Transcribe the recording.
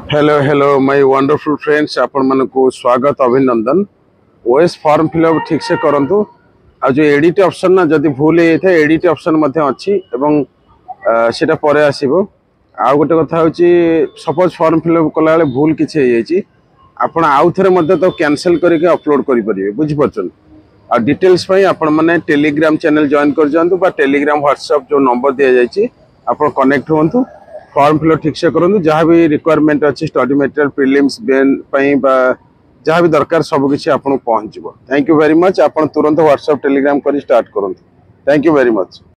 Hello hello my wonderful friends आपण मानकु स्वागत अभिनंदन। ओएस फॉर्म फिलअप ठीक से करंतु आ जो एडिट ऑप्शन ना जदि भूल हे थे एडिट ऑप्शन मध्ये अछि एवं सेटा परे आसीबो। आ गोटे कथा होची सपोज फॉर्म फिलअप कला बेले भूल किछि हे जायछि आपण आउ थरे मध्ये तो कैंसिल करके अपलोड करि परिबे बुझि परछन। आ डिटेल्स पई आपण माने टेलीग्राम चैनल जॉइन कर जंतु बा टेलीग्राम व्हाट्सएप जो नंबर दिया जायछि आपण कनेक्ट होंतु फॉर्म फिलअप ठीक से करूँ जहाँ भी रिक्वायरमेंट अच्छी स्टडी मटेरियल प्रिलिम्स बेन जहाँ भी दरकार सब किसी आपको पहुँच। Thank you very much. आप तुरंत व्हाट्सएप टेलीग्राम कर स्टार्ट करूँ। Thank you very much.